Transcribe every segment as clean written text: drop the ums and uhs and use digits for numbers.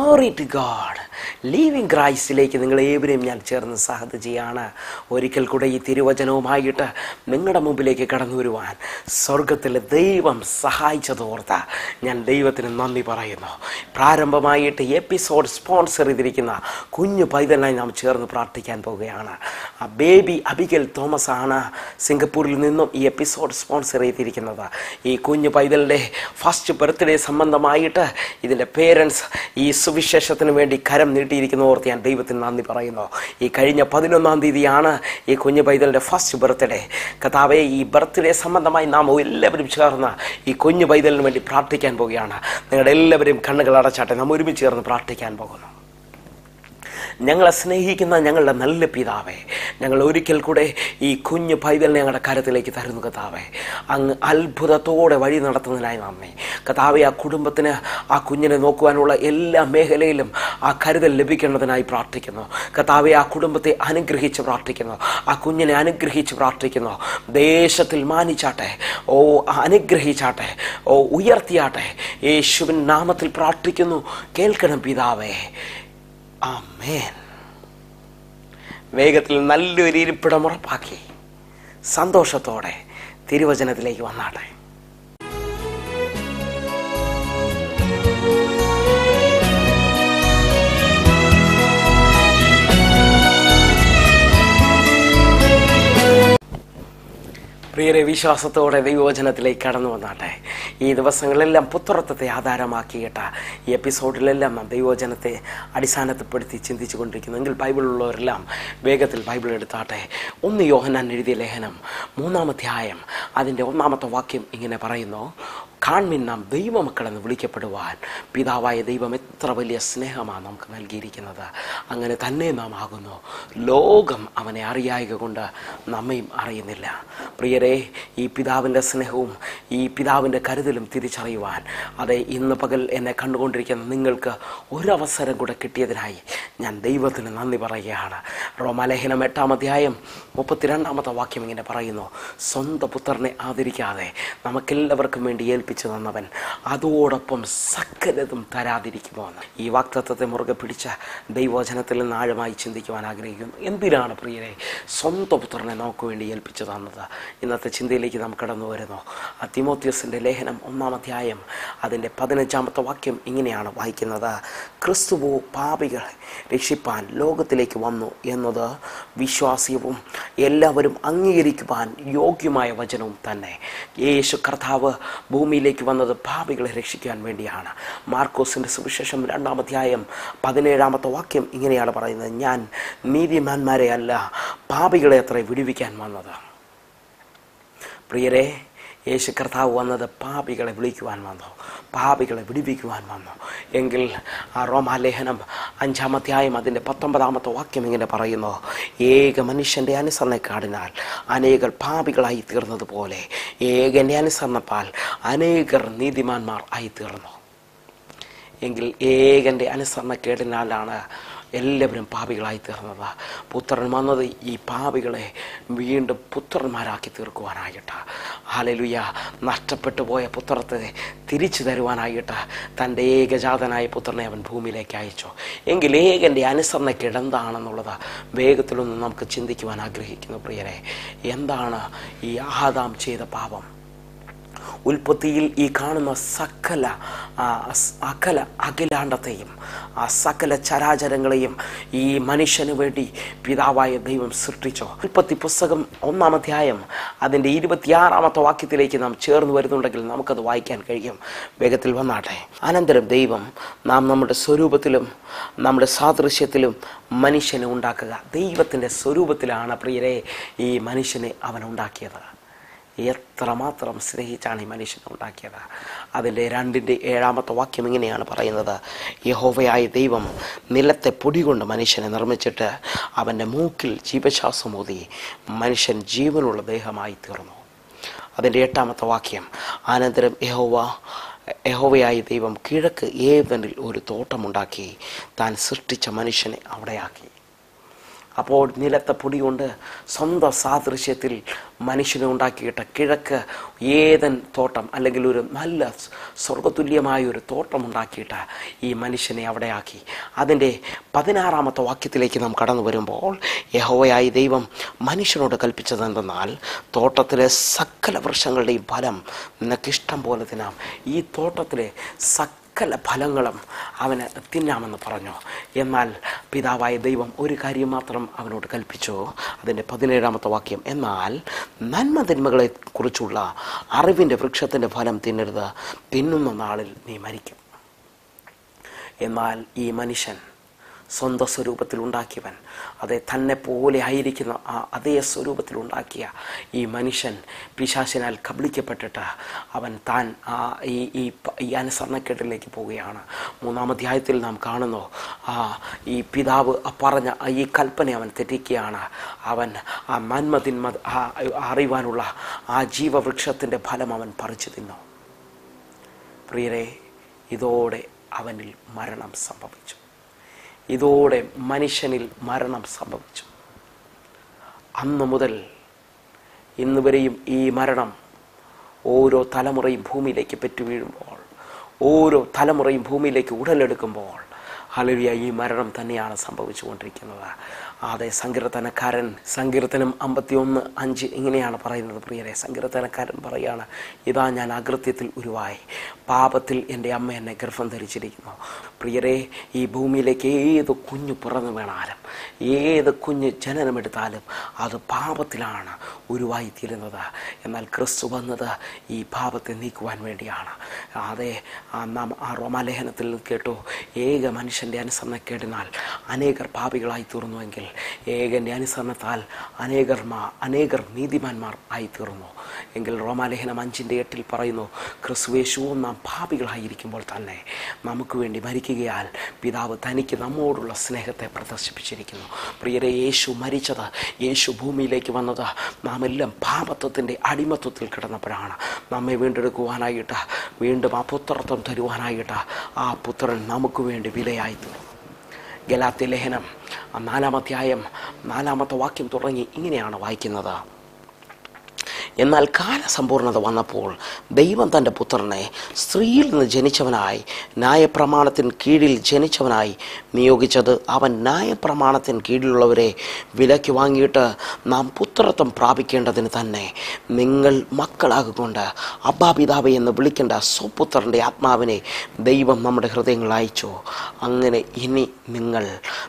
Glory to God. Living ക്രൈസ്റ്റിലേക്ക് നിങ്ങളേവരെയും ഞാൻ ചേർന്ന് സഹതിയാണ്. ഒരിക്കൽ കൂടെ ഈ തിരുവചനവുമായിട്ട് നിങ്ങളുടെ മുമ്പിലേക്ക് കടന്നു വരുവാൻ സ്വർഗത്തിലെ ദൈവം സഹായിച്ചതോർത്ത് ഞാൻ ദൈവത്തിന് നന്ദി പറയുന്നു. പ്രാരംഭമായിട്ട് എപ്പിസോഡ് സ്പോൺസർ ചെയ്തിരിക്കുന്ന കുഞ്ഞു പൈതലിനായി നാം ചേർന്ന് പ്രാർത്ഥിക്കാൻ പോവുകയാണ്. ബേബി അബിഗൽ തോമസ് ആണ് സിംഗപ്പൂരിൽ നിന്നും ഈ എപ്പിസോഡ് സ്പോൺസർ ചെയ്തിരിക്കുന്നത്. ഈ കുഞ്ഞു പൈതലിൻ്റെ ഫസ്റ്റ് ബർത്ത്ഡേ സംബന്ധമായിട്ട് ഇതിൻ്റെ പേരൻസ് ഈ സുവിശേഷത്തിന് വേണ്ടി കരം നീട്ടിയിരിക്കുന്ന ഓർത്ത് ഞാൻ ദൈവത്തിന് നന്ദി പറയുന്നു. ഈ കഴിഞ്ഞ 11-ാം തീയതിയാണ് ഈ കുഞ്ഞു പൈതലിൻ്റെ ഫസ്റ്റ് ബർത്ത്ഡേ. കർത്താവേ, ഈ ബർത്ത്ഡേ സംബന്ധമായി നാം എല്ലാവരും ചേർന്ന് ഈ കുഞ്ഞു പൈതലിന് വേണ്ടി പ്രാർത്ഥിക്കാൻ പോവുകയാണ്. നിങ്ങളുടെ എല്ലാവരും കണ്ണുകൾ അടച്ചാട്ടെ. നാം ഒരുമിച്ച് ചേർന്ന് പ്രാർത്ഥിക്കാൻ പോകുന്നു. ഞങ്ങളെ സ്നേഹിക്കുന്ന ഞങ്ങളുടെ നല്ല പിതാവേ, ഞങ്ങൾ ഒരിക്കൽ കൂടെ ഈ കുഞ്ഞു പൈതലിനെ ഞങ്ങളുടെ കരത്തിലേക്ക് തരുന്നു. കർത്താവേ, അങ്ങ് അത്ഭുതത്തോടെ വഴി നടത്തുന്നതിനായി നന്ദി. കർത്താവേ, ആ കുടുംബത്തിന് ആ കുഞ്ഞിനെ നോക്കുവാനുള്ള എല്ലാ മേഖലയിലും ആ കരുതൽ ലഭിക്കേണ്ടതിനായി പ്രാർത്ഥിക്കുന്നു. കർത്താവേ, ആ കുടുംബത്തെ അനുഗ്രഹിച്ച് പ്രാർത്ഥിക്കുന്നു. ആ കുഞ്ഞിനെ അനുഗ്രഹിച്ച് പ്രാർത്ഥിക്കുന്നു. ദേശത്തിൽ മാനിച്ചാട്ടെ, അനുഗ്രഹിച്ചാട്ടെ, ഉയർത്തിയാട്ടെ. യേശുവിൻ നാമത്തിൽ പ്രാർത്ഥിക്കുന്നു. കേൾക്കണം പിതാവേ. ആമേൻ. വേഗത്തിൽ നല്ലൊരു ഇരിപ്പിടം ഉറപ്പാക്കി സന്തോഷത്തോടെ തിരുവചനത്തിലേക്ക് വന്നാട്ടെ. പ്രിയരെ, വിശ്വാസത്തോടെ ദൈവവചനത്തിലേക്ക് കടന്നു വന്നാട്ടെ. ഈ ദിവസങ്ങളെല്ലാം പുത്രത്വത്തെ ആധാരമാക്കിയിട്ട് ഈ എപ്പിസോഡിലെല്ലാം നാം ദൈവവചനത്തെ അടിസ്ഥാനപ്പെടുത്തി ചിന്തിച്ചു കൊണ്ടിരിക്കുന്നെങ്കിൽ ബൈബിളുള്ളവരെല്ലാം വേഗത്തിൽ ബൈബിൾ എടുത്താട്ടെ. 1 യോഹന്നാൻ എഴുതിയ ലേഖനം 3-ാം അധ്യായം അതിൻ്റെ 1-ാമത്തെ വാക്യം ഇങ്ങനെ പറയുന്നു: കാൺമിൻ, നാം ദൈവമക്കളെന്ന് വിളിക്കപ്പെടുവാൻ പിതാവായ ദൈവം എത്ര വലിയ സ്നേഹമാണ് നമുക്ക് നൽകിയിരിക്കുന്നത്. അങ്ങനെ തന്നെ നാം ആകുന്നു. ലോകം അവനെ അറിയായക കൊണ്ട് നമ്മയും അറിയുന്നില്ല. പ്രിയരെ, ഈ പിതാവിൻ്റെ സ്നേഹവും ഈ പിതാവിൻ്റെ കരുതലും തിരിച്ചറിയുവാൻ അതെ ഇന്ന് പകൽ എന്നെ കണ്ടുകൊണ്ടിരിക്കുന്ന നിങ്ങൾക്ക് ഒരവസരം കൂടെ കിട്ടിയതിനായി ഞാൻ ദൈവത്തിന് നന്ദി പറയുകയാണ്. റോമാലേഖനം 8-ാം അധ്യായം 32-ാമത്തെ വാക്യം ഇങ്ങനെ പറയുന്നു: സ്വന്തം പുത്രനെ ആദരിക്കാതെ നമുക്കെല്ലാവർക്കും വേണ്ടി ഏൽപ്പിച്ചു തന്നവൻ അതോടൊപ്പം സകലതും തരാതിരിക്കുമോ എന്ന്. ഈ വാഗ്ദത്തത്തെ മുറുകെ പിടിച്ച ദൈവവചനത്തിൽ നിന്ന് ആഴമായി ചിന്തിക്കുവാൻ ആഗ്രഹിക്കുന്നു. എന്തിനാണ് പ്രിയരെ സ്വന്തം പുത്രനെ നമുക്ക് വേണ്ടി ഏൽപ്പിച്ചു തന്നത്? ഇന്നത്തെ ചിന്തയിലേക്ക് നാം കടന്നു വരുന്നു. തിമോത്തിയോസിൻ്റെ ലേഖനം 1-ാം അധ്യായം അതിൻ്റെ 15-ാമത്തെ വാക്യം ഇങ്ങനെയാണ് വായിക്കുന്നത്: ക്രിസ്തുവോ പാപികളെ രക്ഷിപ്പാൻ ലോകത്തിലേക്ക് വന്നു എന്നത് വിശ്വാസ്യവും എല്ലാവരും അംഗീകരിക്കുവാൻ യോഗ്യമായ വചനവും തന്നെ. യേശു കർത്താവ് ഭൂമിയിലേക്ക് വന്നത് പാപികളെ രക്ഷിക്കാൻ വേണ്ടിയാണ്. മാർക്കോസിൻ്റെ സുവിശേഷം 2-ാം അധ്യായം 17-ാമത്തെ വാക്യം ഇങ്ങനെയാണ് പറയുന്നത്: ഞാൻ നീതിമാന്മാരെ അല്ല പാപികളെ അത്ര വിടുവിക്കാൻ വന്നത്. പ്രിയരെ, യേശു കർത്താവ് വന്നത് പാപികളെ വിളിക്കുവാൻ വന്നു, പാപികളെ വിടുവിക്കുവാൻ വന്നു. എങ്കിൽ ആ റോമാലേഖനം 5-ാം അധ്യായം അതിൻ്റെ 19-ാമത്തെ വാക്യം ഇങ്ങനെ പറയുന്നു: ഏക മനുഷ്യൻ്റെ അനുസരണക്കാടിനാൽ അനേകർ പാപികളായി തീർന്നതുപോലെ ഏകൻ്റെ അനുസരണപ്പാൽ അനേകർ നീതിമാന്മാർ ആയി തീർന്നു. എങ്കിൽ ഏകൻ്റെ അനുസരണക്കേടിനാലാണ് എല്ലാവരും പാപികളായി തീർന്നത്. പുത്രൻ വന്നത് ഈ പാപികളെ വീണ്ടും പുത്രന്മാരാക്കി തീർക്കുവാനായിട്ട്. ഹല്ലേലൂയ. നഷ്ടപ്പെട്ടു പോയ പുത്രത്തെ തിരിച്ചു തരുവാനായിട്ട് തൻ്റെ ഏകജാതനായ പുത്രനെ അവൻ ഭൂമിയിലേക്ക് അയച്ചു. എങ്കിൽ ഏകൻ്റെ അനുസരണക്കേട് എന്താണെന്നുള്ളത് വേഗത്തിലൊന്ന് നമുക്ക് ചിന്തിക്കുവാൻ ആഗ്രഹിക്കുന്നു. പ്രിയരെ, എന്താണ് ഈ ആദാം ചെയ്ത പാപം? ഉൽപ്പത്തിയിൽ ഈ കാണുന്ന അഖിലാണ്ടത്തെയും ആ സകല ചരാചരങ്ങളെയും ഈ മനുഷ്യന് വേണ്ടി പിതാവായ ദൈവം സൃഷ്ടിച്ചു. ഉൽപ്പത്തി പുസ്തകം 1-ാം അധ്യായം അതിൻ്റെ 26-ാമത്തെ വാക്യത്തിലേക്ക് നാം ചേർന്ന് വരുന്നുണ്ടെങ്കിൽ നമുക്കത് വായിക്കാൻ കഴിയും. വേഗത്തിൽ വന്നാട്ടെ. അനന്തരം ദൈവം നാം നമ്മുടെ സ്വരൂപത്തിലും നമ്മുടെ സാദൃശ്യത്തിലും മനുഷ്യനെ ഉണ്ടാക്കുക. ദൈവത്തിൻ്റെ സ്വരൂപത്തിലാണ് പ്രിയരെ ഈ മനുഷ്യനെ അവൻ ഉണ്ടാക്കിയത്. എത്രമാത്രം സ്നേഹിച്ചാണ് ഈ മനുഷ്യനെ ഉണ്ടാക്കിയത്. അതിൻ്റെ 2-ാമത്തെ വാക്യം ഇങ്ങനെയാണ് പറയുന്നത്: യഹോവയായ ദൈവം നിലത്തെ പൊടി കൊണ്ട് മനുഷ്യനെ നിർമ്മിച്ചിട്ട് അവൻ്റെ മൂക്കിൽ ജീവശ്വാസം ഊതി മനുഷ്യൻ ജീവനുള്ള ദേഹമായി തീർന്നു. അതിൻ്റെ 8-ാമത്തെ വാക്യം: അനന്തരം യഹോവയായ ദൈവം കിഴക്ക് ഏവനിൽ ഒരു തോട്ടമുണ്ടാക്കി താൻ സൃഷ്ടിച്ച മനുഷ്യനെ അവിടെയാക്കി. അപ്പോൾ നിലത്തെ പൊടി കൊണ്ട് സ്വന്തം സാദൃശ്യത്തിൽ മനുഷ്യനെ ഉണ്ടാക്കിയിട്ട് കിഴക്ക് ഏദൻ തോട്ടം അല്ലെങ്കിൽ ഒരു നല്ല സ്വർഗതുല്യമായ ഒരു തോട്ടം ഉണ്ടാക്കിയിട്ട് ഈ മനുഷ്യനെ അവിടെ ആക്കി. അതിൻ്റെ 16-ാമത്തെ വാക്യത്തിലേക്ക് നാം കടന്നു വരുമ്പോൾ യഹോവയായ ദൈവം മനുഷ്യനോട് കൽപ്പിച്ചതെന്തെന്നാൽ തോട്ടത്തിലെ സകല വൃക്ഷങ്ങളുടെയും ഫലം നിനക്കിഷ്ടം പോലെ തിന്നാം. ഈ തോട്ടത്തിലെ സകല ഫലങ്ങളും അവന് തിന്നാമെന്ന് പറഞ്ഞു. എന്നാൽ പിതാവായ ദൈവം ഒരു കാര്യം മാത്രം അവനോട് കൽപ്പിച്ചു. അതിൻ്റെ 17-ാമത്തെ വാക്യം, എന്നാൽ നന്മ തിന്മകളെ കുറിച്ചുള്ള അറിവിൻ്റെ വൃക്ഷത്തിൻ്റെ ഫലം തിന്നരുത്, തിന്നുന്ന നാളിൽ നീ മരിക്കും. എന്നാൽ ഈ മനുഷ്യൻ സ്വന്തം സ്വരൂപത്തിൽ ഉണ്ടാക്കിയവൻ, അതെ തന്നെ പോലെ ആയിരിക്കുന്ന ആ അതേ സ്വരൂപത്തിൽ ഉണ്ടാക്കിയ ഈ മനുഷ്യൻ പിശാചിനാൽ കബളിക്കപ്പെട്ടിട്ട് അവൻ താൻ ഈ അനുസരണക്കേട്ടിലേക്ക് പോവുകയാണ്. 3-ാം അധ്യായത്തിൽ നാം കാണുന്നു, ഈ പിതാവ് പറഞ്ഞ ഈ കൽപ്പന അവൻ തെറ്റിക്കുകയാണ്. അവൻ ആ നന്മ തിന്മ അറിയുവാനുള്ള ആ ജീവവൃക്ഷത്തിൻ്റെ ഫലം അവൻ പറിച്ചു തിന്നു. പ്രിയരെ, ഇതോടെ അവനിൽ മരണം സംഭവിച്ചു. ഇതോടെ മനുഷ്യനിൽ മരണം സംഭവിച്ചു. അന്നു മുതൽ ഇന്ന് വരെയും ഈ മരണം ഓരോ തലമുറയും ഭൂമിയിലേക്ക് പെറ്റു വീഴുമ്പോൾ, ഓരോ തലമുറയും ഭൂമിയിലേക്ക് ഉടലെടുക്കുമ്പോൾ ഹല്ലേലൂയ, ഈ മരണം തന്നെയാണ് സംഭവിച്ചു കൊണ്ടിരിക്കുന്നത്. അതെ, സങ്കീർത്തനക്കാരൻ സങ്കീർത്തനം 51:5 ഇങ്ങനെയാണ് പറയുന്നത്. പ്രിയരെ, സങ്കീർത്തനക്കാരൻ പറയാണ്, ഇതാ ഞാൻ അകൃത്യത്തിൽ ഉരുവായി, പാപത്തിൽ എൻ്റെ അമ്മ എന്നെ ഗർഭം ധരിച്ചിരിക്കുന്നു. പ്രിയരെ, ഈ ഭൂമിയിലേക്ക് ഏത് കുഞ്ഞു പിറന്നു വീണാലും, ഏത് കുഞ്ഞ് ജനനമെടുത്താലും അത് പാപത്തിലാണ് ഉരുവായിത്തീരുന്നത്. എന്നാൽ ക്രിസ്തു വന്നത് ഈ പാപത്തെ നീക്കുവാൻ വേണ്ടിയാണ്. അതെ, നാം ആ റോമാലേഖനത്തിൽ കേട്ടു, ഏക മനുഷ്യൻ്റെ അനുസരണക്കേടിനാൽ അനേകർ പാപികളായി തീർന്നുവെങ്കിൽ ഏകൻ്റെ അനുസരണത്താൽ അനേകർ നീതിമാന്മാർ ആയിത്തീർന്നു എങ്കിൽ റോമാലേഖനം 5:8 പറയുന്നു, ക്രിസ്തുയേശുവും നാം പാപികളായിരിക്കുമ്പോൾ തന്നെ നമുക്ക് വേണ്ടി മരിക്കുകയാൽ പിതാവ് തനിക്ക് നമ്മോടുള്ള സ്നേഹത്തെ പ്രദർശിപ്പിച്ചിരിക്കുന്നു. പ്രിയരെ, യേശു മരിച്ചത്, യേശു ഭൂമിയിലേക്ക് വന്നത് നാം എല്ലാം പാപത്വത്തിൻ്റെ അടിമത്വത്തിൽ കിടന്നപ്പോഴാണ്. നമ്മെ വീണ്ടെടുക്കുവാനായിട്ട്, വീണ്ടും ആ പുത്രത്വം തരുവാനായിട്ട് ആ പുത്രൻ നമുക്ക് വേണ്ടി വിലയായി തീർന്നു. ഗലാത്യ ലേഖനം 4-ാം അധ്യായം 4-ാമത്തെ വാക്യം തുടങ്ങി ഇങ്ങനെയാണ് വായിക്കുന്നത്, എന്നാൽ കാലസമ്പൂർണത വന്നപ്പോൾ ദൈവം തൻ്റെ പുത്രനെ സ്ത്രീയിൽ നിന്ന് ജനിച്ചവനായി ന്യായപ്രമാണത്തിന് കീഴിൽ ജനിച്ചവനായി നിയോഗിച്ചത് അവൻ ന്യായപ്രമാണത്തിന് കീഴിലുള്ളവരെ വിലയ്ക്ക് വാങ്ങിയിട്ട് നാം പുത്രത്വം പ്രാപിക്കേണ്ടതിന് തന്നെ. നിങ്ങൾ മക്കളാകൊണ്ട് അബ്ബാ പിതാവേ എന്ന് വിളിക്കേണ്ട സ്വപുത്രൻ്റെ ആത്മാവിനെ ദൈവം നമ്മുടെ ഹൃദയങ്ങളിൽ അയച്ചു. അങ്ങനെ ഇനി നിങ്ങൾ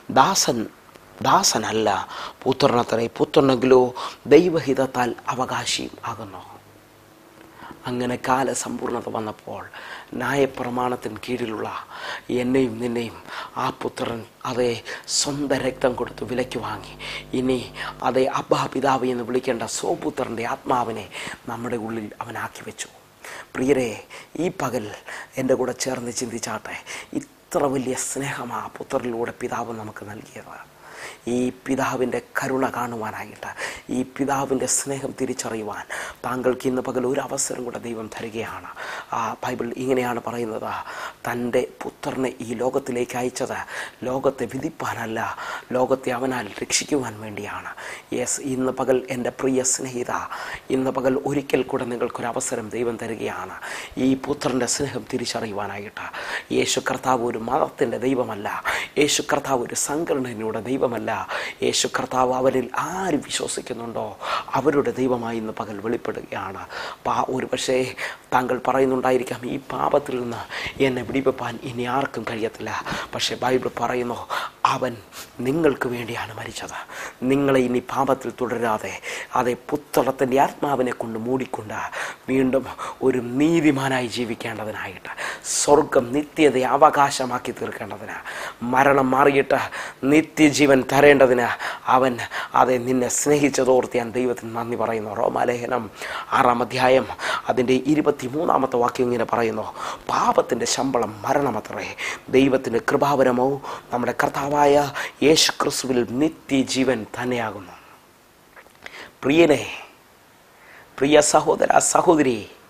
ദാസനല്ല പുത്രനത്രേ, പുത്രനെങ്കിലോ ദൈവഹിതത്താൽ അവകാശിയും ആകുന്നു. അങ്ങനെ കാലസമ്പൂർണത വന്നപ്പോൾ ന്യായപ്രമാണത്തിന് കീഴിലുള്ള എന്നെയും നിന്നെയും ആ പുത്രൻ അതേ സ്വന്തം രക്തം കൊടുത്ത് വിലയ്ക്ക് വാങ്ങി. ഇനി അതേ അബ്ബാ പിതാവ് എന്ന് വിളിക്കേണ്ട സ്വപുത്രൻ്റെ ആത്മാവിനെ നമ്മുടെ ഉള്ളിൽ അവനാക്കി വെച്ചു. പ്രിയരെ, ഈ പകൽ എൻ്റെ കൂടെ ചേർന്ന് ചിന്തിച്ചാട്ടെ, ഇത്ര വലിയ സ്നേഹമാ പുത്രനിലൂടെ പിതാവ് നമുക്ക് നൽകിയത്. ഈ പിതാവിൻ്റെ കരുണ കാണുവാനായിട്ട്, ഈ പിതാവിൻ്റെ സ്നേഹം തിരിച്ചറിയുവാൻ താങ്കൾക്ക് ഇന്ന് പകൽ ഒരു അവസരം കൂടെ ദൈവം തരികയാണ്. ബൈബിൾ ഇങ്ങനെയാണ് പറയുന്നത്, തൻ്റെ പുത്രനെ ഈ ലോകത്തിലേക്ക് അയച്ചത് ലോകത്തെ വിധിപ്പാനല്ല, ലോകത്തെ അവനാൽ രക്ഷിക്കുവാൻ വേണ്ടിയാണ്. യെസ്, ഇന്ന് പകൽ എൻ്റെ പ്രിയ സ്നേഹിത, ഇന്ന് പകൽ ഒരിക്കൽ കൂടെ നിങ്ങൾക്കൊരവസരം ദൈവം തരികയാണ് ഈ പുത്രൻ്റെ സ്നേഹം തിരിച്ചറിയുവാനായിട്ട്. യേശു കർത്താവ് ഒരു മതത്തിൻ്റെ ദൈവമല്ല, യേശു കർത്താവ് ഒരു സംഘടനയുടെ ദൈവമല്ല. യേശു കർത്താവ് അവരിൽ ആര് വിശ്വസിക്കുന്നുണ്ടോ അവരുടെ ദൈവമായി ഇന്ന് പകൽ വെളിപ്പെടുകയാണ്. ഒരു പക്ഷേ താങ്കൾ പറയുന്നുണ്ടായിരിക്കാം, ഈ പാപത്തിൽ നിന്ന് എന്നെ വിടിവെപ്പാൻ ഇനി ആർക്കും കഴിയത്തില്ല. പക്ഷേ ബൈബിൾ പറയുന്നു, അവൻ നിങ്ങൾക്ക് വേണ്ടിയാണ് മരിച്ചത്. നിങ്ങളെ ഇനി പാപത്തിൽ തുടരാതെ അതേ പുത്രത്തിൻ്റെ ആത്മാവിനെ കൊണ്ട് മൂടിക്കൊണ്ട് വീണ്ടും ഒരു നീതിമാനായി ജീവിക്കേണ്ടതിനായിട്ട്, സ്വർഗം നിത്യതയെ അവകാശമാക്കി തീർക്കേണ്ടതിന്, മരണം മാറിയിട്ട് നിത്യജീവൻ തരേണ്ടതിന് അവൻ അതെ നിന്നെ സ്നേഹിച്ചതോർത്ത് ഞാൻ ദൈവത്തിന് നന്ദി പറയുന്നു. റോമാലേഖനം 6-ാം അധ്യായം അതിൻ്റെ 23-ാമത്തെ വാക്യം ഇങ്ങനെ പറയുന്നു, പാപത്തിൻ്റെ ശമ്പളം മരണമത്രേ, ദൈവത്തിൻ്റെ കൃപാവരമോ നമ്മുടെ കർത്താവായ യേശു ക്രിസ്തുവിൽ നിത്യജീവൻ തന്നെയാകുന്നു. പ്രിയനെ, പ്രിയ സഹോദര സഹോദരി,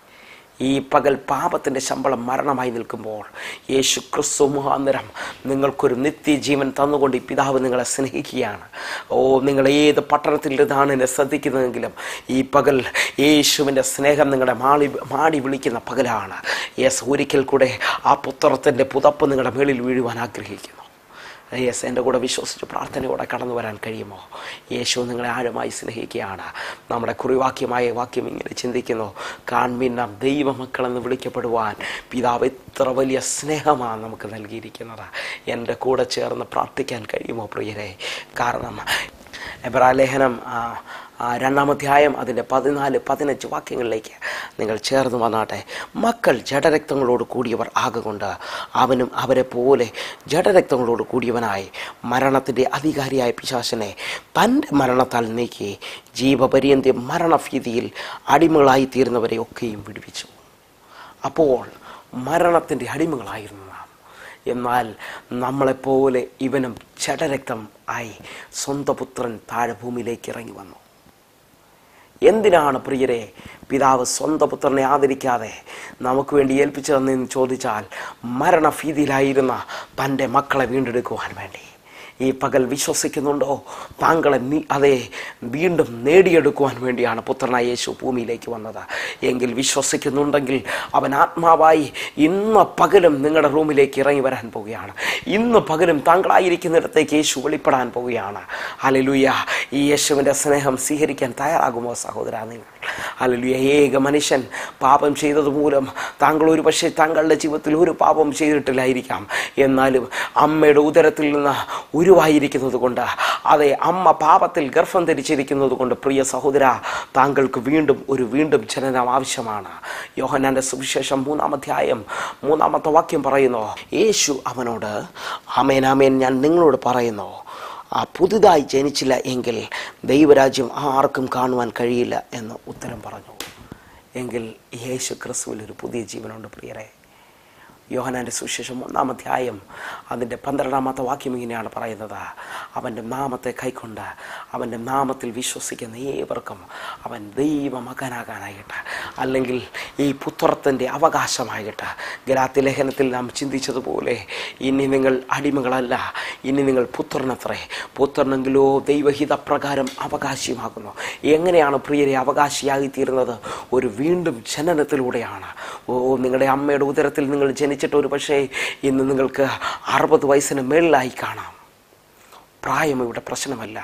ഈ പകൽ പാപത്തിൻ്റെ ശമ്പളം മരണമായി നിൽക്കുമ്പോൾ യേശു ക്രിസ്തു മുഖാന്തരം നിങ്ങൾക്കൊരു നിത്യജീവൻ തന്നുകൊണ്ട് ഈ പിതാവ് നിങ്ങളെ സ്നേഹിക്കുകയാണ്. നിങ്ങൾ ഏത് പട്ടണത്തിലിരുന്നാണ് എന്നെ ശ്രദ്ധിക്കുന്നതെങ്കിലും ഈ പകൽ യേശുവിൻ്റെ സ്നേഹം നിങ്ങളുടെ മാടി വിളിക്കുന്ന പകലാണ്. ഒരിക്കൽ കൂടെ ആ പുത്രത്തിൻ്റെ പുതപ്പ് നിങ്ങളുടെ മേളിൽ വീഴുവാൻ ആഗ്രഹിക്കുന്നു. എൻ്റെ കൂടെ വിശ്വസിച്ച് പ്രാർത്ഥനയോടെ കടന്നു വരാൻ കഴിയുമോ? യേശു നിങ്ങളെ ആഴമായി സ്നേഹിക്കുകയാണ്. നമ്മുടെ കുറിവാക്യമായ വാക്യം ഇങ്ങനെ ചിന്തിക്കുന്നു: കാൺമീൻ നാം ദൈവമക്കളെന്ന് വിളിക്കപ്പെടുവാൻ പിതാവ് എത്ര വലിയ സ്നേഹമാണ് നമുക്ക് നൽകിയിരിക്കുന്നത്. എൻ്റെ കൂടെ ചേർന്ന് പ്രാർത്ഥിക്കാൻ കഴിയുമോ പ്രിയരെ? കാരണം എബ്രായലേഖനം 2-ാം അധ്യായം അതിൻ്റെ 14-15 വാക്യങ്ങളിലേക്ക് നിങ്ങൾ ചേർന്ന് വന്നാട്ടെ. മക്കൾ ജഡരക്തങ്ങളോട് കൂടിയവർ ആകൊണ്ട് അവനും അവരെ പോലെ ജഡരക്തങ്ങളോട് കൂടിയവനായി മരണത്തിൻ്റെ അധികാരിയായ പിശാചിനെ തൻ്റെ മരണത്താൽ നീക്കി ജീവപര്യന്തം മരണഭീതിയിൽ അടിമകളായി തീരുന്നവരെ ഒക്കെയും വിടുവിച്ചു. അപ്പോൾ മരണത്തിൻ്റെ അടിമകളായിരുന്നു നാം. എന്നാൽ നമ്മളെപ്പോലെ ഇവനും ജഡരക്തം ആയി സ്വന്തം പുത്രൻ താഴെ ഭൂമിയിലേക്ക് ഇറങ്ങി വന്നു. എന്തിനാണ് പ്രിയരെ പിതാവ് സ്വന്തം പുത്രനെ ആദരിക്കാതെ നമുക്ക് വേണ്ടി ഏൽപ്പിച്ചു തന്നെന്ന് ചോദിച്ചാൽ, മരണഭീതിയിലായിരുന്ന തൻ്റെ മക്കളെ വീണ്ടെടുക്കുവാൻ വേണ്ടി. ഈ പകൽ വിശ്വസിക്കുന്നുണ്ടോ? താങ്കളെ വീണ്ടും നേടിയെടുക്കുവാൻ വേണ്ടിയാണ് പുത്രനായ യേശു ഭൂമിയിലേക്ക് വന്നത് എങ്കിൽ വിശ്വസിക്കുന്നുണ്ടെങ്കിൽ അവൻ ആത്മാവായി ഇന്ന് പകലും നിങ്ങളുടെ റൂമിലേക്ക് ഇറങ്ങി വരാൻ പോവുകയാണ്. ഇന്ന് പകലും താങ്കളായിരിക്കുന്നിടത്തേക്ക് യേശു വെളിപ്പെടാൻ പോവുകയാണ്. ഹല്ലേലൂയ! ഈ യേശുവിൻ്റെ സ്നേഹം സ്വീകരിക്കാൻ തയ്യാറാകുമോ സഹോദരാ നിങ്ങൾ? ഹല്ലേലൂയ! ഏക മനുഷ്യൻ പാപം ചെയ്തതുമൂലം താങ്കൾ ഒരു പക്ഷേ താങ്കളുടെ ജീവിതത്തിൽ ഒരു പാപം ചെയ്തിട്ടില്ലായിരിക്കാം. എന്നാലും അമ്മയുടെ ഉദരത്തിൽ നിന്ന് ഉരുവായിരിക്കുന്നത് കൊണ്ട്, അതെ, അമ്മ പാപത്തിൽ ഗർഭം ധരിച്ചിരിക്കുന്നത് കൊണ്ട് പ്രിയ സഹോദര, താങ്കൾക്ക് വീണ്ടും ജനനം ആവശ്യമാണ്. യോഹന്നാന്റെ സുവിശേഷം 3-ാം അധ്യായം 3-ാമത്തെ വാക്യം പറയുന്നു, യേശു അവനോട്, ആമേൻ ആമേൻ ഞാൻ നിങ്ങളോട് പറയുന്നു, പുതുതായി ജനിച്ചില്ല എങ്കിൽ ദൈവരാജ്യം ആർക്കും കാണുവാൻ കഴിയില്ല എന്ന് ഉത്തരം പറഞ്ഞു. എങ്കിൽ യേശു ക്രിസ്തുവിൽ ഒരു പുതിയ ജീവനുണ്ട് പ്രിയരെ. യോഹന്നാന്റെ സുവിശേഷം 1-ാം അധ്യായം അതിൻ്റെ 12-ാമത്തെ വാക്യം ഇങ്ങനെയാണ് പറയുന്നത്, അവൻ്റെ നാമത്തെ കൈക്കൊണ്ട് അവൻ്റെ നാമത്തിൽ വിശ്വസിക്കുന്ന ഏവർക്കും അവൻ ദൈവമകനാകാനായിട്ട്, അല്ലെങ്കിൽ ഈ പുത്രത്തിൻ്റെ അവകാശമായിട്ട്. ഗലാത്യ ലേഖനത്തിൽ നാം ചിന്തിച്ചതുപോലെ ഇനി നിങ്ങൾ അടിമകളല്ല, ഇനി നിങ്ങൾ പുത്രനത്രേ. പുത്രനെങ്കിലോ ദൈവഹിതപ്രകാരം അവകാശിയുമാകുന്നു. എങ്ങനെയാണ് പ്രിയരെ അവകാശിയായിത്തീരുന്നത്? ഒരു വീണ്ടും ജനനത്തിലൂടെയാണ്. നിങ്ങളുടെ അമ്മയുടെ ഉദരത്തിൽ നിങ്ങൾ ജനിച്ചിട്ട് ഒരു പക്ഷേ ഇന്ന് നിങ്ങൾക്ക് 60 വയസ്സിന് മേളിലായി കാണാം. പ്രായം ഇവിടെ പ്രശ്നമല്ല.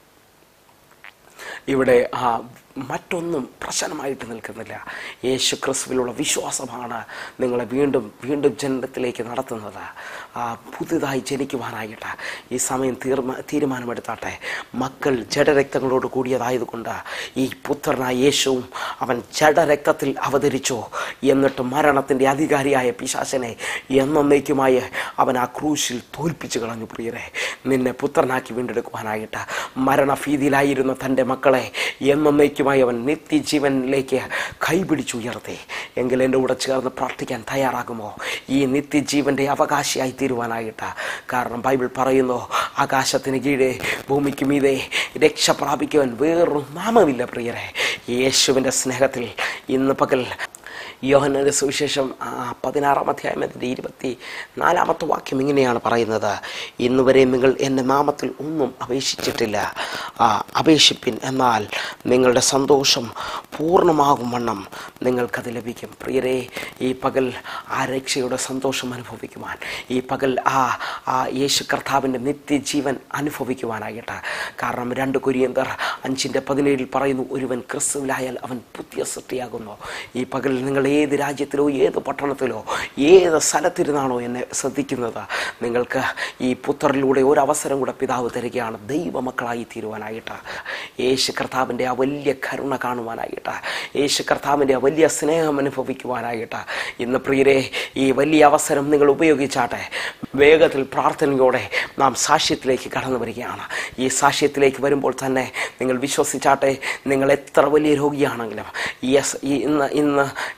ഇവിടെ മറ്റൊന്നും പ്രശ്നമായിട്ട് നിൽക്കുന്നില്ല. യേശു ക്രിസ്തുവിലുള്ള വിശ്വാസമാണ് നിങ്ങളെ വീണ്ടും ജനനത്തിലേക്ക് നടത്തുന്നത്. പുതുതായി ജനിക്കുവാനായിട്ട് ഈ സമയം തീരുമാനമെടുത്താട്ടെ. മക്കൾ ജഡരക്തങ്ങളോട് കൂടിയതായതുകൊണ്ട് ഈ പുത്രനായ യേശുവും അവൻ ജഡരക്തത്തിൽ അവതരിച്ചു. എന്നിട്ട് മരണത്തിൻ്റെ അധികാരിയായ പിശാചിനെ എന്നേക്കുമായി അവൻ ആ ക്രൂശിൽ തോൽപ്പിച്ചു കളഞ്ഞു. പ്രിയരെ, നിന്നെ പുത്രനാക്കി വീണ്ടെടുക്കുവാനായിട്ട് മരണഭീതിയിലായിരുന്ന തൻ്റെ മക്കളെ എന്നേക്കുമായി അവൻ നിത്യജീവനിലേക്ക് കൈപിടിച്ചുയർത്തി. എങ്കിൽ എൻ്റെ കൂടെ ചേർന്ന് പ്രാർത്ഥിക്കാൻ തയ്യാറാകുമോ ഈ നിത്യജീവൻ്റെ അവകാശിയായി തീരുവാനായിട്ട്? കാരണം ബൈബിൾ പറയുന്നു, ആകാശത്തിന് കീഴെ ഭൂമിക്ക് മീതെ രക്ഷ പ്രാപിക്കുവാൻ വേറൊരു നാമമില്ല പ്രിയരെ. യേശുവിൻ്റെ സ്നേഹത്തിൽ ഇന്ന് പകൽ യോഹന്നാന്റെ സുവിശേഷം 16-ാം അധ്യായം 24-ാമത്തെ വാക്യം ഇങ്ങനെയാണ് പറയുന്നത്, ഇന്നുവരെ നിങ്ങൾ എൻ്റെ നാമത്തിൽ ഒന്നും അപേക്ഷിച്ചിട്ടില്ല, അപേക്ഷിപ്പിൻ, എന്നാൽ നിങ്ങളുടെ സന്തോഷം പൂർണ്ണമാകും വണ്ണം നിങ്ങൾക്കത് ലഭിക്കും. പ്രിയരെ, ഈ പകൽ ആ രക്ഷയുടെ സന്തോഷം അനുഭവിക്കുവാൻ, ഈ പകൽ ആ യേശു കർത്താവിൻ്റെ നിത്യജീവൻ അനുഭവിക്കുവാനായിട്ട്. കാരണം 2 കൊരിന്ത്യർ 5:17 പറയുന്നു, ഒരുവൻ ക്രിസ്തുവിലായാൽ അവൻ പുതിയ സൃഷ്ടിയാകുന്നു. ഈ പകൽ നിങ്ങൾ ഏത് രാജ്യത്തിലോ ഏത് പട്ടണത്തിലോ ഏത് സ്ഥലത്തിരുന്നാണോ എന്നെ ശ്രദ്ധിക്കുന്നത്, നിങ്ങൾക്ക് ഈ പുത്രനിലൂടെ ഒരു അവസരം കൂടെ പിതാവ് തരികയാണ് ദൈവമക്കളായി തീരുവാനായിട്ട്. യേശു കർത്താവിൻ്റെ ആ വലിയ കരുണ കാണുവാനായിട്ട്, യേശു കർത്താവിൻ്റെ ആ വലിയ സ്നേഹം അനുഭവിക്കുവാനായിട്ട്. ഇന്ന് പ്രിയരെ, ഈ വലിയ അവസരം നിങ്ങൾ ഉപയോഗിച്ചാട്ടെ. വേഗത്തിൽ പ്രാർത്ഥനയോടെ നാം സാക്ഷ്യത്തിലേക്ക് കടന്നു വരികയാണ്. ഈ സാക്ഷ്യത്തിലേക്ക് വരുമ്പോൾ തന്നെ നിങ്ങൾ വിശ്വസിച്ചാട്ടെ, നിങ്ങൾ എത്ര വലിയ രോഗിയാണെങ്കിലും, ഇന്ന്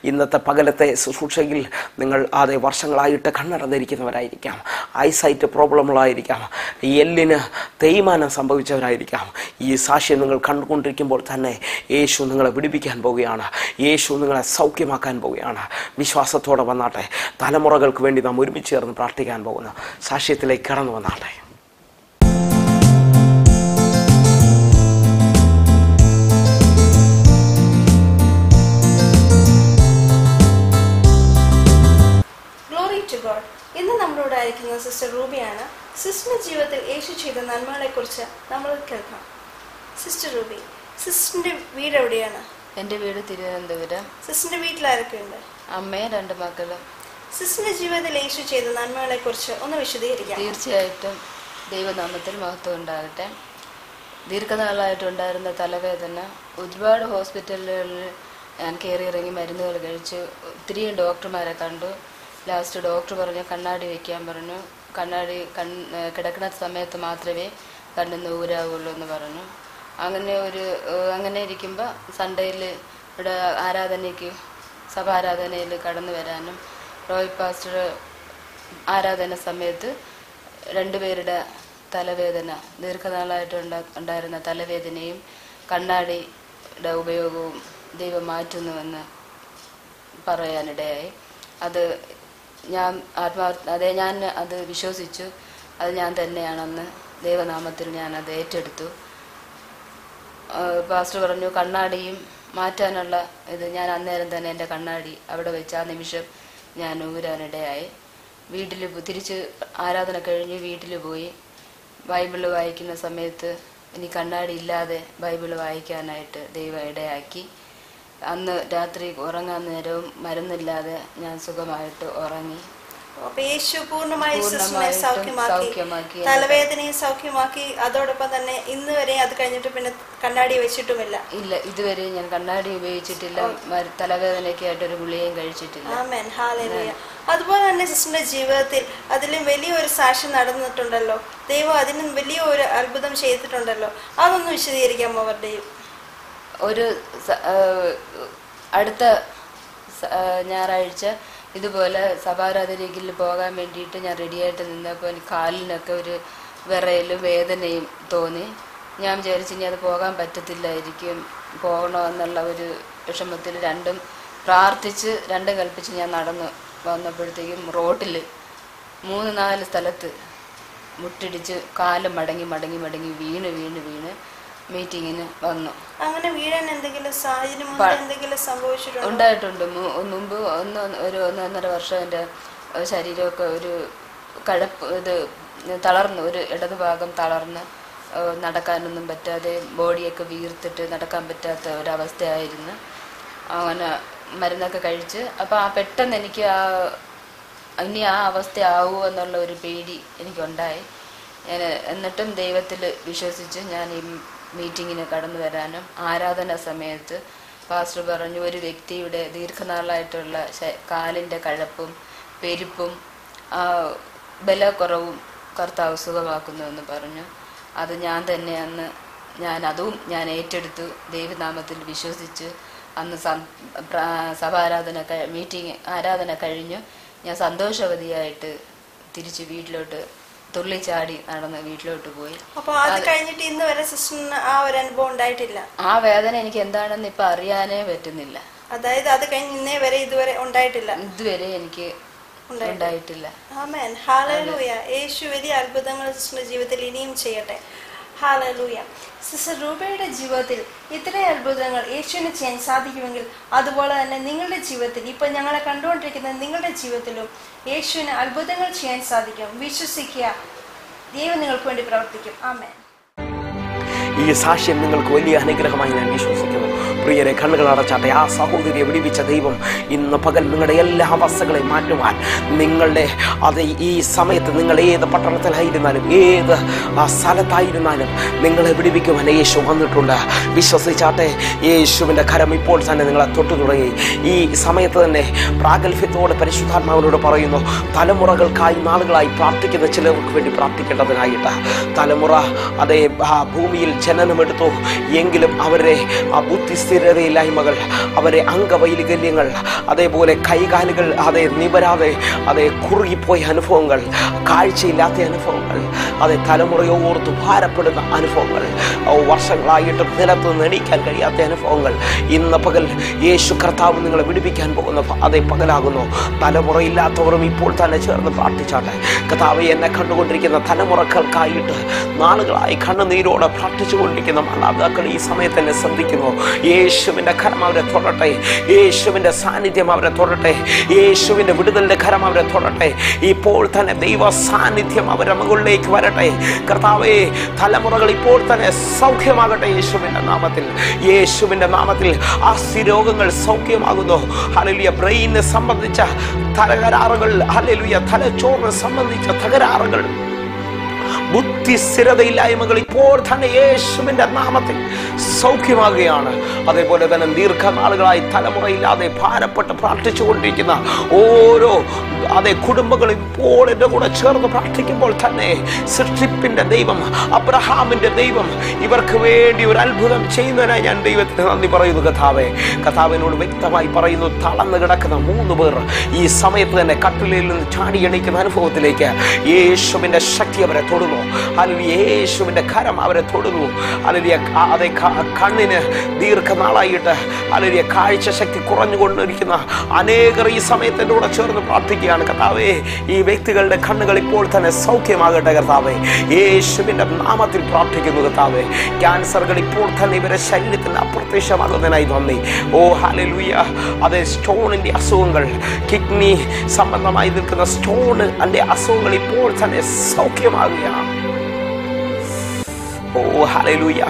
ഇന്നത്തെ പകലത്തെ ശുശ്രൂഷയിൽ നിങ്ങൾ അതേ വർഷങ്ങളായിട്ട് കണ്ണട ധരിക്കുന്നവരായിരിക്കാം, ഐസൈറ്റ് പ്രോബ്ലമുള്ളതായിരിക്കാം, എല്ലിന് തേയ്മാനം സംഭവിച്ചവരായിരിക്കാം. ഈ സാക്ഷ്യം നിങ്ങൾ കണ്ടുകൊണ്ടിരിക്കുമ്പോൾ തന്നെ യേശു നിങ്ങളെ വിടുവിക്കാൻ പോവുകയാണ്. യേശു നിങ്ങളെ സൗഖ്യമാക്കാൻ പോവുകയാണ്. വിശ്വാസത്തോടെ വന്നാട്ടെ. തലമുറകൾക്ക് വേണ്ടി നാം ഒരുമിച്ച് ചേർന്ന് പ്രാർത്ഥിക്കാൻ പോകുന്ന സാക്ഷ്യത്തിലേക്ക് കടന്നു വന്നാട്ടെ. ഇന്ന് നമ്മളോട് ആയിരിക്കുന്ന സിസ്റ്റർ റൂബിയാണ്. സിസ്റ്ററിന്റെ ജീവിതത്തിൽ യേശു ചെയ്ത നന്മകളെ കുറിച്ച് നമ്മൾ കേൾക്കാം. സിസ്റ്റർ റൂബി, സിസ്റ്ററിന്റെ വീട് എവിടെയാണ്? എൻ്റെ വീട് തിരുവനന്തപുരം. സിസ്റ്ററിന്റെ വീട്ടിൽ ആരൊക്കെയുണ്ട്? അമ്മയും 2 മക്കളും. സിസ്റ്ററിന്റെ ജീവിതത്തിൽ യേശു ചെയ്ത നന്മകളെ കുറിച്ച് ഒന്ന് വിശദീകരിക്കാം. തീർച്ചയായിട്ടും ദൈവനാമത്തിൽ മഹത്വം ഉണ്ടാകട്ടെ. ദീർഘനാളായിട്ടുണ്ടായിരുന്ന തലവേദന, ഒരുപാട് ഹോസ്പിറ്റലുകളിൽ ഞാൻ കയറി ഇറങ്ങി മരുന്നുകൾ കഴിച്ചു, ഒത്തിരിയും ഡോക്ടർമാരെ കണ്ടു. ലാസ്റ്റ് ഡോക്ടർ പറഞ്ഞു കണ്ണാടി വയ്ക്കാൻ പറഞ്ഞു. കണ്ണാടി കിടക്കുന്ന സമയത്ത് മാത്രമേ കണ്ണിന്ന് ഊരാവുള്ളൂ എന്ന് പറഞ്ഞു. അങ്ങനെ ഇരിക്കുമ്പോൾ സൺഡേയിൽ ഇവിടെ സഭാരാധനയിൽ കടന്നു വരാനും റോയ് പാസ്റ്റർ ആരാധന സമയത്ത് 2 പേരുടെ തലവേദന, ദീർഘനാളായിട്ട് ഉണ്ടായിരുന്ന തലവേദനയും കണ്ണാടിയുടെ ഉപയോഗവും ദൈവം മാറ്റുന്നുവെന്ന് പറയാനിടയായി. അത് ഞാൻ അത് വിശ്വസിച്ചു. അത് ഞാൻ തന്നെയാണെന്ന് ദൈവനാമത്തിൽ ഞാനത് ഏറ്റെടുത്തു. പാസ്റ്റർ പറഞ്ഞു കണ്ണാടിയും മാറ്റാനുള്ള ഇത്. ഞാൻ അന്നേരം തന്നെ എൻ്റെ കണ്ണാടി അവിടെ വെച്ച് ആ നിമിഷം ഞാൻ ഊരാനിടയായി. തിരിച്ച് ആരാധന കഴിഞ്ഞ് വീട്ടിൽ പോയി ബൈബിള് വായിക്കുന്ന സമയത്ത് ഇനി കണ്ണാടി ഇല്ലാതെ ബൈബിള് വായിക്കാനായിട്ട് ദൈവം ഇടയാക്കി. അന്ന് രാത്രി ഉറങ്ങാൻ നേരവും മരുന്നില്ലാതെ ഞാൻ സുഖമായിട്ട് ഉറങ്ങി. യേശു പൂർണ്ണമായി സൗഖ്യമാക്കി, തലവേദനയും സൗഖ്യമാക്കി. അതോടൊപ്പം തന്നെ ഇന്ന് വരെ അത് കഴിഞ്ഞിട്ട് പിന്നെ കണ്ണാടി വെച്ചിട്ടുമില്ല. ഇല്ല, ഇതുവരെ ഞാൻ കണ്ണാടി ഉപയോഗിച്ചിട്ടില്ല. തലവേദനയ്ക്കായിട്ടൊരു ഗുളികയും കഴിച്ചിട്ടില്ല. ആമേൻ, ഹല്ലേലൂയ. അതുപോലെ തന്നെ സിസ്റ്ററിന്റെ ജീവിതത്തിൽ അതിലും വലിയൊരു സാക്ഷ്യം നടന്നിട്ടുണ്ടല്ലോ. ദൈവം അതിനും വലിയൊരു അത്ഭുതം ചെയ്തിട്ടുണ്ടല്ലോ. അതൊന്ന് വിശദീകരിക്കാമോ? അവരുടെയും ഒരു അടുത്ത ഞായറാഴ്ച ഇതുപോലെ സഭാരാധനയിൽ പോകാൻ വേണ്ടിയിട്ട് ഞാൻ റെഡിയായിട്ട് നിന്നപ്പോൾ എനിക്ക് കാലിനൊക്കെ ഒരു വിറയലും വേദനയും തോന്നി. ഞാൻ വിചാരിച്ചു ഇനി അത് പോകാൻ പറ്റത്തില്ലായിരിക്കും, പോകണമെന്നുള്ള ഒരു വിഷമത്തിൽ രണ്ടും കൽപ്പിച്ച് ഞാൻ നടന്നു വന്നപ്പോഴത്തേക്കും റോട്ടിൽ 3-4 സ്ഥലത്ത് മുട്ടിടിച്ച് കാല് മടങ്ങി വീണ് മീറ്റിങ്ങിന് വന്നു. അങ്ങനെ വീഴാൻ എന്തെങ്കിലും സാഹചര്യം സംഭവിച്ചിട്ടുണ്ടോ? ഉണ്ടായിട്ടുണ്ട്. മുമ്പ് 1.5 വർഷം എൻ്റെ ശരീരമൊക്കെ ഒരു തളർന്ന്, ഒരു ഇടതുഭാഗം തളർന്ന് നടക്കാനൊന്നും പറ്റാതെ ബോഡിയൊക്കെ വീർത്തിട്ട് നടക്കാൻ പറ്റാത്ത ഒരവസ്ഥയായിരുന്നു. അങ്ങനെ മരുന്നൊക്കെ കഴിച്ച് അപ്പോൾ പെട്ടെന്ന് എനിക്ക് ഇനി ആ അവസ്ഥയാവുമോ എന്നുള്ള ഒരു പേടി എനിക്കുണ്ടായി. എന്നിട്ടും ദൈവത്തിൽ വിശ്വസിച്ച് ഞാൻ ഈ മീറ്റിങ്ങിന് കടന്നു വരാനും ആരാധന സമയത്ത് പാസ്റ്റർ പറഞ്ഞു ഒരു വ്യക്തിയുടെ ദീർഘനാളായിട്ടുള്ള കാലിൻ്റെ കഴപ്പും പെരുപ്പും ബലക്കുറവും കർത്താവ് സുഖമാക്കുന്നുവെന്ന് പറഞ്ഞു. അത് ഞാൻ തന്നെ അന്ന് ഞാൻ ഏറ്റെടുത്തു. ദൈവനാമത്തിൽ വിശ്വസിച്ച് അന്ന് ആരാധന കഴിഞ്ഞു ഞാൻ സന്തോഷവതിയായിട്ട് തിരിച്ച് വീട്ടിലോട്ട് തുള്ളിച്ചാടി നടന്ന് വീട്ടിലോട്ട് പോയി. അപ്പോൾ അത് കഴിഞ്ഞിട്ട് ഇന്ന് വരെ സിസ്റ്ററിന് ആ ഒരു അനുഭവം ഉണ്ടായിട്ടില്ല? ആ വേദന എനിക്ക് എന്താണെന്ന് ഇപ്പൊ അറിയാനേ പറ്റുന്നില്ല. അതായത് അത് കഴിഞ്ഞ് ഇന്നേ വരെ ഇതുവരെ ഉണ്ടായിട്ടില്ല? ഇതുവരെ എനിക്ക് ഉണ്ടായിട്ടില്ല. ആമേൻ, ഹല്ലേലൂയ. യേശു വലിയ അത്ഭുതങ്ങൾ സിസ്റ്ററിന്റെ ജീവിതത്തിൽ ഇനിയും ചെയ്യട്ടെ. ഹല്ലേലൂയ. സിസ്റ്റർ റൂബയുടെ ജീവിതത്തിൽ ഇത്രയും അത്ഭുതങ്ങൾ യേശുവിന് ചെയ്യാൻ സാധിക്കുമെങ്കിൽ അതുപോലെ തന്നെ നിങ്ങളുടെ ജീവിതത്തിൽ ഇപ്പൊ ഞങ്ങളെ കണ്ടുകൊണ്ടിരിക്കുന്ന നിങ്ങളുടെ ജീവിതത്തിലും യേശുവിന് അത്ഭുതങ്ങൾ ചെയ്യാൻ സാധിക്കും. വിശ്വസിക്കുക, ദൈവം നിങ്ങൾക്ക് വേണ്ടി പ്രവർത്തിക്കും. ആമേൻ. ഈ സാക്ഷ്യം നിങ്ങൾക്ക് വലിയ അനുഗ്രഹമായി ഞാൻ വിശ്വസിക്കുന്നു. പ്രിയരെ, കണ്ണുകൾ അടച്ചാട്ടെ. ആ സഹോദരിയെ വിടിവിച്ച ദൈവം ഇന്ന് പകൽ നിങ്ങളുടെ എല്ലാ അവസ്ഥകളെയും മാറ്റുവാൻ നിങ്ങളുടെ ഈ സമയത്ത് നിങ്ങൾ ഏത് പട്ടണത്തിലായിരുന്നാലും ഏത് സ്ഥലത്തായിരുന്നാലും നിങ്ങളെ വിടിവിക്കുവാൻ യേശു വന്നിട്ടുണ്ട്. വിശ്വസിച്ചാട്ടെ. യേശുവിൻ്റെ കരം ഇപ്പോൾ തന്നെ നിങ്ങളെ തൊട്ടു തുടങ്ങി. ഈ സമയത്ത് തന്നെ പ്രാഗൽഭ്യത്തോടെ പരിശുദ്ധാത്മാവിനോട് പറയുന്നു, തലമുറകൾക്കായി നാളുകളായി പ്രാർത്ഥിക്കുന്ന ചിലർക്ക് വേണ്ടി പ്രാർത്ഥിക്കേണ്ടതിനായിട്ട് തലമുറ ഭൂമിയിൽ ജനനമെടുത്തു. എങ്കിലും അവരെ ആ ബുദ്ധിസ്ഥിരതയില്ലായ്മകൾ, അവരെ അംഗവൈകല്യങ്ങൾ, അതേപോലെ കൈകാലുകൾ നിവരാതെ കുറുകിപ്പോയ അനുഭവങ്ങൾ, കാഴ്ചയില്ലാത്ത അനുഭവങ്ങൾ, തലമുറയോർത്ത് ഭാരപ്പെടുന്ന അനുഭവങ്ങൾ, വർഷങ്ങളായിട്ട് നിലത്ത് നിന്ന് എണീക്കാൻ കഴിയാത്ത അനുഭവങ്ങൾ, ഇന്ന് പകൽ യേശു കർത്താവ് നിങ്ങളെ വിടുവിക്കാൻ പോകുന്ന പകലാകുന്നു. തലമുറയില്ലാത്തവരും ഇപ്പോൾ തന്നെ ചേർന്ന് പ്രാർത്ഥിച്ചാട്ടെ. കർത്താവേ, എന്നെ കണ്ടുകൊണ്ടിരിക്കുന്ന തലമുറകൾക്കായിട്ട് നാളുകളായി കണ്ണുനീരോടെ പ്രാർത്ഥിച്ചു കൊണ്ടിരിക്കുന്ന മാതാക്കൾ ഈ സമയത്ത് തന്നെ ശ്രദ്ധിക്കുന്നു. യേശുവിൻ്റെ കരം അവരെ തൊടട്ടെ, യേശുവിൻ്റെ സാന്നിധ്യം അവരെ തൊടട്ടെ, യേശുവിൻ്റെ വിടുതലിൻ്റെ കരം അവരെ തൊടട്ടെ. ഇപ്പോൾ തന്നെ ദൈവ സാന്നിധ്യം അവരുടെ മുകളിലേക്ക് വരട്ടെ. കർത്താവേ, തലമുറകൾ ഇപ്പോൾ തന്നെ സൗഖ്യമാകട്ടെ യേശുവിൻ്റെ നാമത്തിൽ. യേശുവിൻ്റെ നാമത്തിൽ അസ്ഥിരോഗങ്ങൾ സൗഖ്യമാകുന്നു. ഹല്ലേലൂയ. ബ്രെയിനെ സംബന്ധിച്ച തകരാറുകൾ, ഹല്ലേലൂയ, തലച്ചോറിനെ സംബന്ധിച്ച തകരാറുകൾ, ബുദ്ധിസ്ഥിരതയില്ലായ്മകൾ ഇപ്പോൾ തന്നെ യേശുവിൻ്റെ നാമത്തിൽ സൗഖ്യമാകുകയാണ്. അതേപോലെ തന്നെ ദീർഘനാളുകളായി തലമുറയില്ലാതെ ഭാരപ്പെട്ട് പ്രാർത്ഥിച്ചു കൊണ്ടിരിക്കുന്ന ഓരോ കുടുംബങ്ങളും ഇപ്പോൾ എൻ്റെ കൂടെ ചേർന്ന് പ്രാർത്ഥിക്കുമ്പോൾ തന്നെ സൃഷ്ടിപ്പിൻ്റെ ദൈവം, അബ്രഹാമിൻ്റെ ദൈവം ഇവർക്ക് വേണ്ടി ഒരു അത്ഭുതം ചെയ്യുന്നതിനായി ഞാൻ ദൈവത്തിന് നന്ദി പറയുന്നു. കർത്താവിനോട് വ്യക്തമായി പറയുന്നു, തളർന്നു കിടക്കുന്ന 3 പേർ ഈ സമയത്ത് തന്നെ കട്ടിലിൽ നിന്ന് ചാടി എണീക്കുന്ന അനുഭവത്തിലേക്ക് യേശുവിൻ്റെ ശക്തി അവരെ തൊടുന്നു. അല്ലെങ്കിൽ യേശുവിൻ്റെ കരം അവരെ തൊടുന്നു. അല്ലെങ്കിൽ കണ്ണിന് ദീർഘനാളായിട്ട് അല്ലെങ്കിൽ കാഴ്ച ശക്തി കുറഞ്ഞുകൊണ്ടിരിക്കുന്ന അനേകർ ഈ സമയത്തിൻ്റെ കൂടെ ചേർന്ന് പ്രാർത്ഥിക്കുകയാണ്. കർത്താവേ, ഈ വ്യക്തികളുടെ കണ്ണുകൾ ഇപ്പോൾ തന്നെ സൗഖ്യമാകട്ടെ. കർത്താവേ, യേശുവിൻ്റെ നാമത്തിൽ പ്രാർത്ഥിക്കുന്നു. കർത്താവേ, ക്യാൻസറുകൾ ഇപ്പോൾ തന്നെ ഇവരെ ശരീരത്തിന് അപ്രത്യക്ഷമാകുന്നതിനായി നന്ദി. ഹല്ലേലൂയ. സ്റ്റോണിൻ്റെ അസുഖങ്ങൾ, കിഡ്നി സംബന്ധമായി നിൽക്കുന്ന സ്റ്റോണിൻ്റെ അസുഖങ്ങൾ ഇപ്പോൾ തന്നെ സൗഖ്യമാകുകയാണ്. ഹല്ലേലൂയ.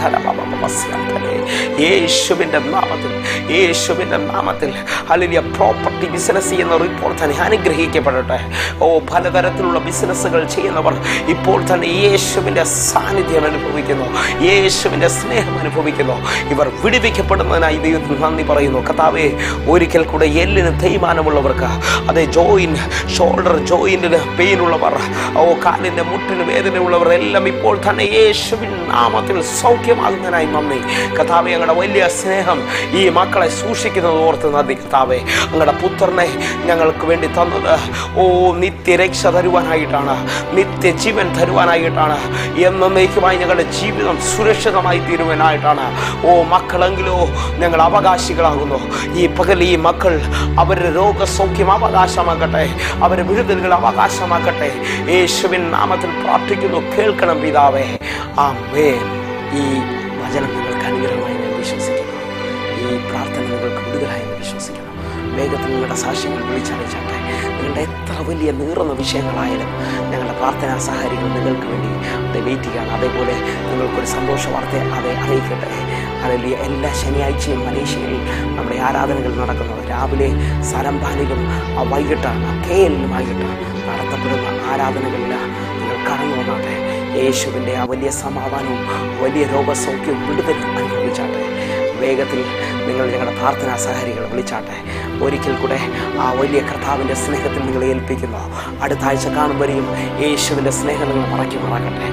യേശുവിൻ്റെ നാമത്തിൽ, യേശുവിൻ്റെ നാമത്തിൽ ഹല്ലേലൂയ. പ്രോപ്പർട്ടി ബിസിനസ് ചെയ്യുന്നവർ ഇപ്പോൾ തന്നെ അനുഗ്രഹിക്കപ്പെടട്ടെ. പലതരത്തിലുള്ള ബിസിനസ്സുകൾ ചെയ്യുന്നവർ ഇപ്പോൾ തന്നെ യേശുവിൻ്റെ സാന്നിധ്യം അനുഭവിക്കുന്നു, യേശുവിൻ്റെ സ്നേഹം അനുഭവിക്കുന്നു. ഇവർ വിടുവിക്കപ്പെടുന്നതിനായി ദൈവത്തിന് നന്ദി പറയുന്നു. കർത്താവേ, ഒരിക്കൽ കൂടെ എല്ലിന് തേയ്മാനമുള്ളവർക്ക്, ഷോൾഡർ ജോയിന്റിന് പെയിനുള്ളവർ, കാലിൻ്റെ മുട്ടിന് വേദനയുള്ളവർ എല്ലാം ഇപ്പോൾ തന്നെ യേശുവിൻ നാമത്തിൽ സൗഖ്യമാകുന്നതിനായി നന്ദി. കർത്താവേ, ഞങ്ങളുടെ വലിയ സ്നേഹം ഈ മക്കളെ സൂക്ഷിക്കുന്നത് ഓർത്ത് നന്ദി. കർത്താവേ, ഞങ്ങളുടെ പുത്രനെ ഞങ്ങൾക്ക് വേണ്ടി തന്നത് നിത്യരക്ഷ തരുവാനായിട്ടാണ്, നിത്യജീവൻ തരുവാനായിട്ടാണ്, എന്നേക്കുമായി ഞങ്ങളുടെ ജീവിതം സുരക്ഷിതമായി തീരുവാനായിട്ടാണ്. മക്കളെങ്കിലോ ഞങ്ങൾ അവകാശികളാകുന്നു. ഈ പകൽ ഈ മക്കൾ അവരുടെ രോഗസൗഖ്യം അവകാശമാക്കട്ടെ, അവരുടെ വിടുതലുകൾ അവകാശമാക്കട്ടെ. യേശുവിൻ നാമത്തിൽ പ്രാർത്ഥിക്കുന്നു. കേൾക്കണം പിതാവേ. ആമേൻ. ഈ വചനം നിങ്ങൾക്ക് അനുഗ്രഹമായി ഞാൻ വിശ്വസിക്കുന്നു. ഈ പ്രാർത്ഥന നിങ്ങൾക്ക് വിടുതലായി ഞാൻ വിശ്വസിക്കുന്നു. വേഗത്തിൽ നിങ്ങളുടെ സാക്ഷ്യങ്ങൾ വിളിച്ചറിയിച്ചാട്ടെ. നിങ്ങളുടെ എത്ര വലിയ നീറുന്ന വിഷയങ്ങളായാലും ഞങ്ങളുടെ പ്രാർത്ഥനാ സഹായികൾ നിങ്ങൾക്ക് വേണ്ടി വെയിറ്റ് ചെയ്യണം. അതേപോലെ നിങ്ങൾക്കൊരു സന്തോഷ വാർത്ത അറിയിക്കട്ടെ. അല്ലെങ്കിൽ എല്ലാ ശനിയാഴ്ചയും മലേഷ്യയിൽ നമ്മുടെ ആരാധനകൾ നടക്കുന്നത് രാവിലെ സരംഭാനിലും വൈകിട്ടാണ്, KL-ലും നടത്തപ്പെടുന്ന ആരാധനകളിൽ നിങ്ങൾ കടന്നു വന്നാട്ടെ. യേശുവിൻ്റെ ആ വലിയ സമാധാനവും വലിയ രോഗസൗഖ്യവും വിടുതലും അനുഭവിച്ചാട്ടെ. വേഗത്തിൽ നിങ്ങൾ ഞങ്ങളുടെ പ്രാർത്ഥനാ സഹായികൾ വിളിച്ചാട്ടെ. ഒരിക്കൽ കൂടെ ആ വലിയ കർത്താവിൻ്റെ സ്നേഹത്തിൽ നിങ്ങളെ ഏൽപ്പിക്കുന്നു. അടുത്ത ആഴ്ച കാണും വരെയും യേശുവിൻ്റെ സ്നേഹം നിങ്ങൾ മറക്കട്ടെ.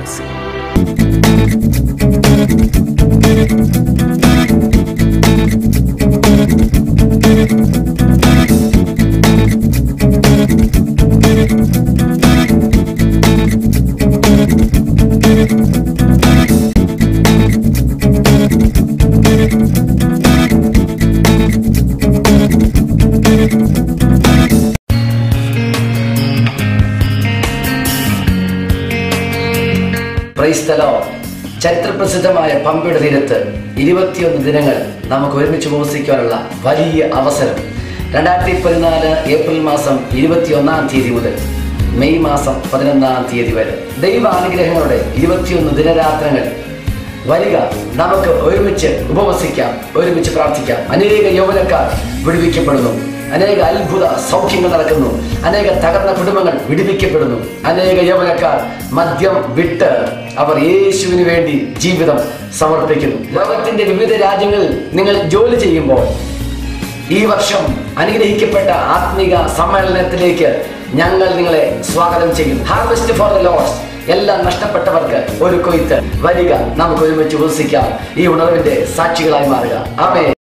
ചരിത്രപ്രസിദ്ധമായ പമ്പയുടെ തീരത്ത് 21 ദിനങ്ങൾ നമുക്ക് ഒരുമിച്ച് ഉപവസിക്കാനുള്ള വലിയ അവസരം 2014 ഏപ്രിൽ മാസം 21-ാം തീയതി മുതൽ മെയ് മാസം 11-ാം തീയതി വരെ ദൈവാനുഗ്രഹങ്ങളുടെ 21 ദിനരാത്രങ്ങൾ വരിക. നമുക്ക് ഒരുമിച്ച് ഉപവസിക്കാം, ഒരുമിച്ച് പ്രാർത്ഥിക്കാം. അനേക യൗവനക്കാർ വിടുവിക്കപ്പെടുന്നു, അനേക അത്ഭുത സൗഖ്യങ്ങൾ നടക്കുന്നു, അനേക തകർന്ന കുടുംബങ്ങൾ വിടുവിക്കപ്പെടുന്നു. അനേക യൗവനക്കാർ മദ്യം വിട്ട് അവർ യേശുവിന് വേണ്ടി ജീവിതം സമർപ്പിക്കുന്നു. ലോകത്തിന്റെ വിവിധ രാജ്യങ്ങളിൽ നിങ്ങൾ ജോലി ചെയ്യുമ്പോൾ ഈ വർഷം അനുഗ്രഹിക്കപ്പെട്ട ആത്മീക സമ്മേളനത്തിലേക്ക് ഞങ്ങൾ നിങ്ങളെ സ്വാഗതം ചെയ്യും. ഹാർവെസ്റ്റ് ഫോർ ദ ലോസ്റ്റ് എല്ലാം നഷ്ടപ്പെട്ടവർക്ക് ഒരു കൊയ്ത്ത്. വരിക, നമുക്ക് ഒരുമിച്ച് ഉപസിക്കാം, ഈ ഉണർവിന്റെ സാക്ഷികളായി മാറുക. ആമേൻ.